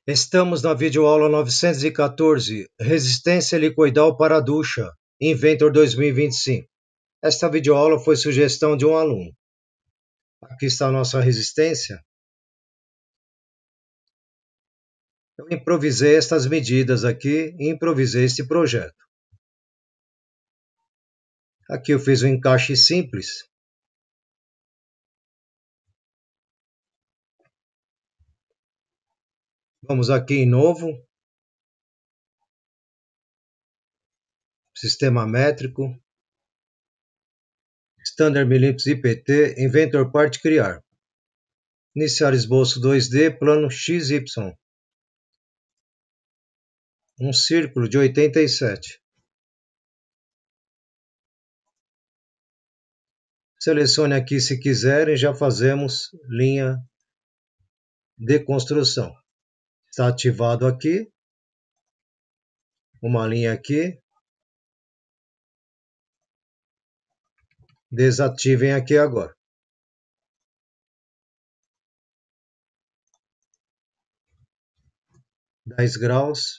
Estamos na videoaula 914, Resistência helicoidal para a ducha, Inventor 2025. Esta videoaula foi sugestão de um aluno. Aqui está a nossa resistência. Eu improvisei estas medidas aqui e improvisei este projeto. Aqui eu fiz um encaixe simples. Vamos aqui em novo. Sistema métrico. Standard milímetros IPT, Inventor Part criar. Iniciar esboço 2D, plano XY. Um círculo de 87. Selecione aqui se quiserem, já fazemos linha de construção. Está ativado aqui. Uma linha aqui. Desativem aqui agora. Dez graus.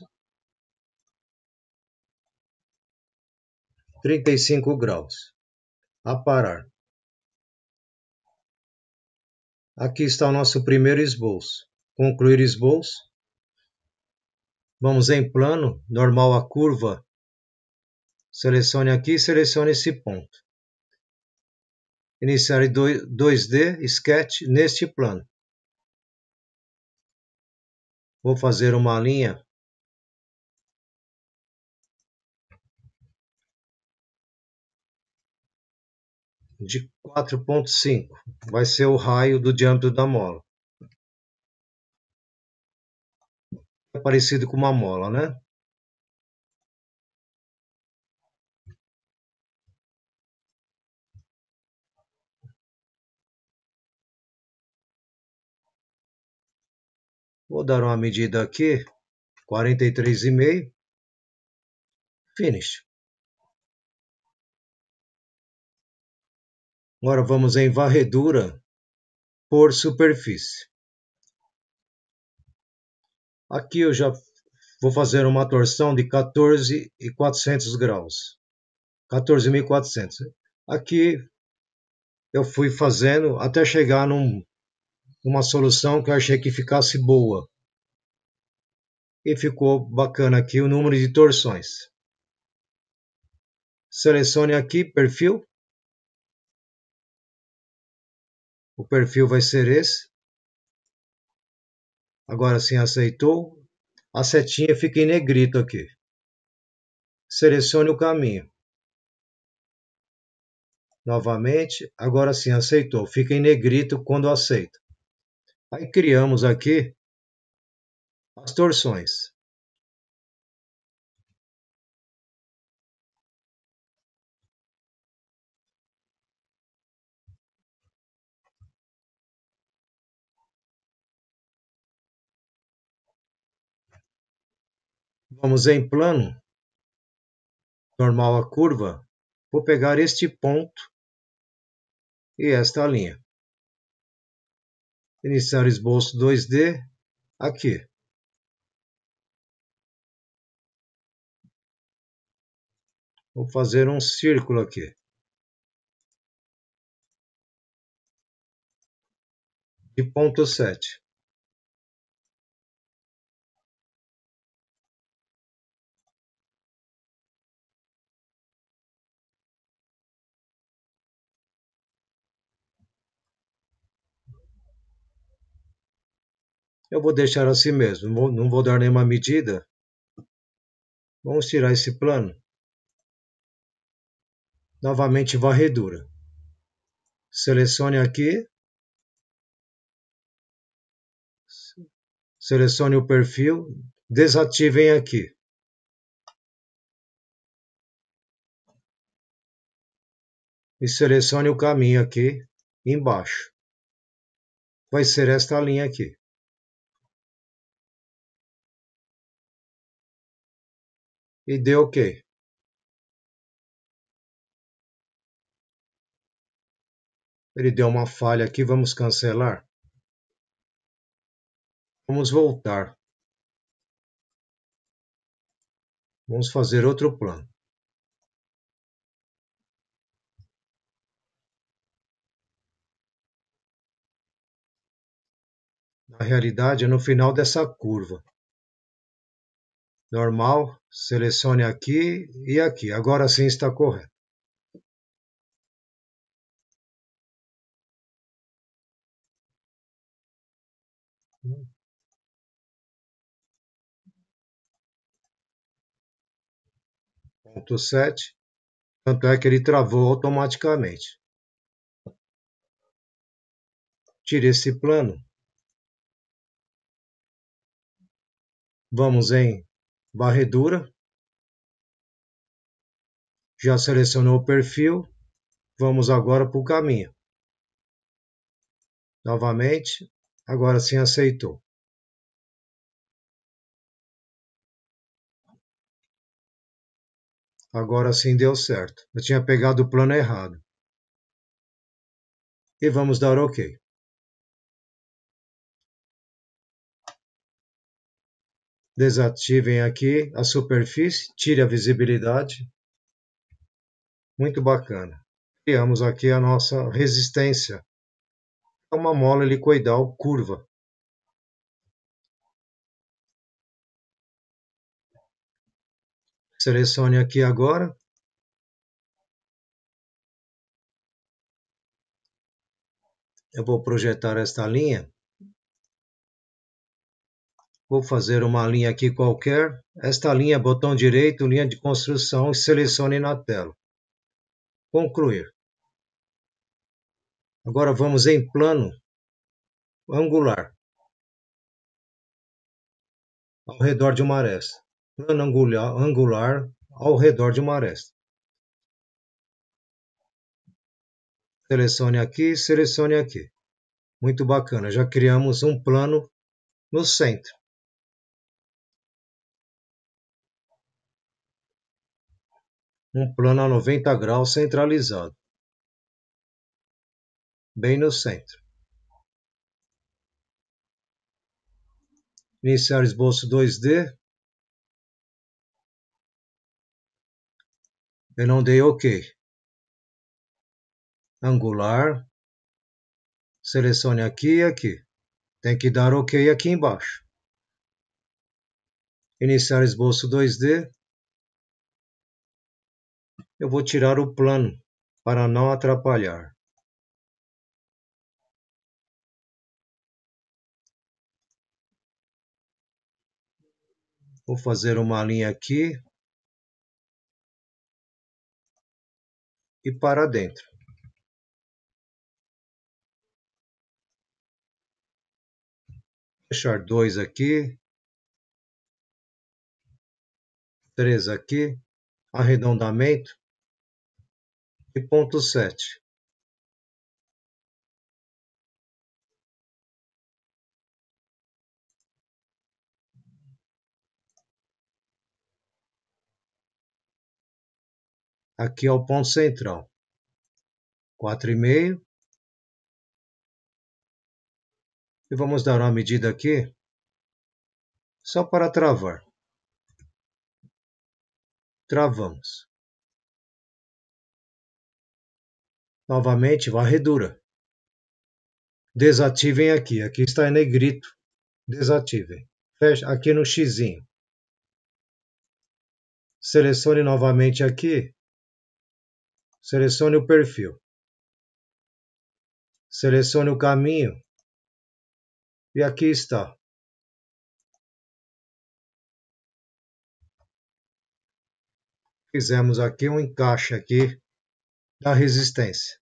35 graus. Aparar. Aqui está o nosso primeiro esboço. Concluir esboço. Vamos em plano, normal a curva. Selecione aqui e selecione esse ponto. Iniciar 2D, sketch neste plano. Vou fazer uma linha de 4,5. Vai ser o raio do diâmetro da mola. É parecido com uma mola, né? Vou dar uma medida aqui, 43,5. Finish. Agora vamos em varredura por superfície. Aqui eu já vou fazer uma torção de 14.400 graus. 14.400. Aqui eu fui fazendo até chegar numa solução que eu achei que ficasse boa. E ficou bacana aqui o número de torções. Selecione aqui perfil. O perfil vai ser esse. Agora sim aceitou. A setinha fica em negrito aqui. Selecione o caminho. Novamente, agora sim aceitou. Fica em negrito quando aceita. Aí criamos aqui as torções. Vamos em plano, normal a curva. Vou pegar este ponto e esta linha. Iniciar esboço 2D aqui. Vou fazer um círculo aqui. De ponto 7. Eu vou deixar assim mesmo, não vou dar nenhuma medida. Vamos tirar esse plano. Novamente varredura. Selecione aqui. Selecione o perfil. Desativem aqui. E selecione o caminho aqui embaixo. Vai ser esta linha aqui. E dê OK. Ele deu uma falha aqui, vamos cancelar. Vamos voltar. Vamos fazer outro plano. Na realidade, é no final dessa curva. Normal, selecione aqui e aqui. Agora sim está correto. Ponto 7. Tanto é que ele travou automaticamente. Tire esse plano. Vamos em varredura. Já selecionou o perfil. Vamos agora para o caminho. Novamente. Agora sim aceitou. Agora sim deu certo. Eu tinha pegado o plano errado. E vamos dar OK. Desativem aqui a superfície, tire a visibilidade. Muito bacana. Criamos aqui a nossa resistência. É uma mola helicoidal curva. Selecione aqui agora. Eu vou projetar esta linha. Vou fazer uma linha aqui qualquer. Esta linha, botão direito, linha de construção e selecione na tela. Concluir. Agora vamos em plano angular. Ao redor de uma aresta. Plano angular ao redor de uma aresta. Selecione aqui. Muito bacana, já criamos um plano no centro. Um plano a 90 graus centralizado. Bem no centro. Iniciar esboço 2D. Eu não dei OK. Angular. Selecione aqui e aqui. Tem que dar OK aqui embaixo. Iniciar esboço 2D. Eu vou tirar o plano para não atrapalhar. Vou fazer uma linha aqui e para dentro. Fechar 2 aqui. 3 aqui. Arredondamento. E ponto 7. Aqui é o ponto central. 4,5. E vamos dar uma medida aqui, só para travar. Travamos. Novamente, varredura. Desativem aqui. Aqui está em negrito. Desativem. Fecha aqui no xizinho. Selecione novamente aqui. Selecione o perfil. Selecione o caminho. E aqui está. Fizemos aqui um encaixe aqui da resistência.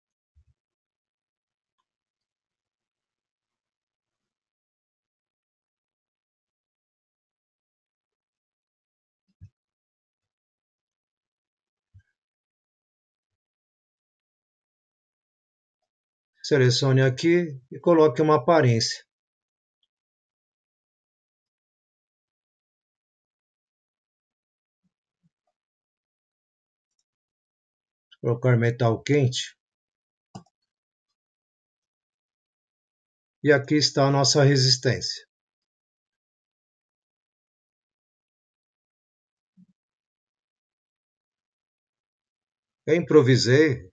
Selecione aqui e coloque uma aparência. Colocar metal quente. E aqui está a nossa resistência. Eu improvisei.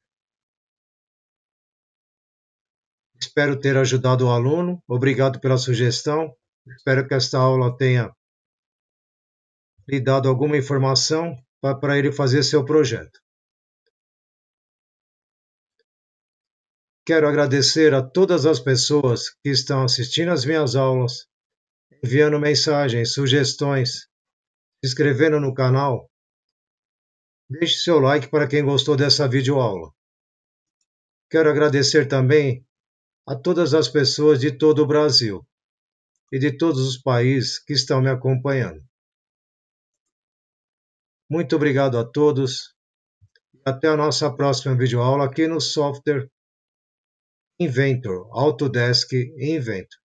Espero ter ajudado o aluno. Obrigado pela sugestão. Espero que esta aula tenha lhe dado alguma informação para ele fazer seu projeto. Quero agradecer a todas as pessoas que estão assistindo às minhas aulas, enviando mensagens, sugestões, se inscrevendo no canal. Deixe seu like para quem gostou dessa videoaula. Quero agradecer também a todas as pessoas de todo o Brasil e de todos os países que estão me acompanhando. Muito obrigado a todos e até a nossa próxima videoaula aqui no software Inventor, Autodesk Inventor.